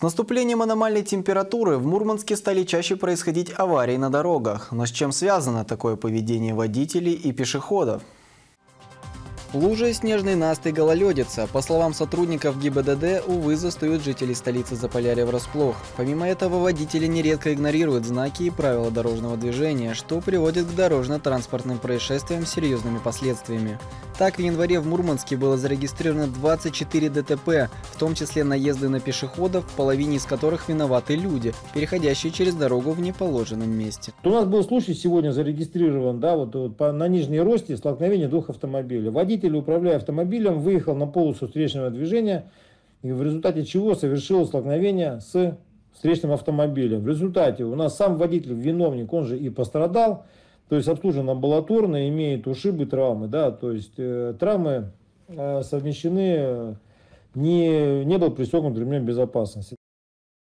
С наступлением аномальной температуры в Мурманске стали чаще происходить аварии на дорогах. Но с чем связано такое поведение водителей и пешеходов? Лужи, снежный наст и гололедица. По словам сотрудников ГИБДД, увы, застают жителей столицы Заполярья врасплох. Помимо этого, водители нередко игнорируют знаки и правила дорожного движения, что приводит к дорожно-транспортным происшествиям с серьезными последствиями. Так, в январе в Мурманске было зарегистрировано 24 ДТП, в том числе наезды на пешеходов, в половине из которых виноваты люди, переходящие через дорогу в неположенном месте. У нас был случай сегодня зарегистрирован, на Нижней Росте столкновение двух автомобилей. Водитель, управляя автомобилем, выехал на полосу встречного движения, и в результате чего совершил столкновение с встречным автомобилем. В результате у нас сам водитель, виновник, он же и пострадал, то есть обслужен амбулаторно, имеет ушибы, травмы, то есть травмы совмещены, не был пристегнут ремнем безопасности.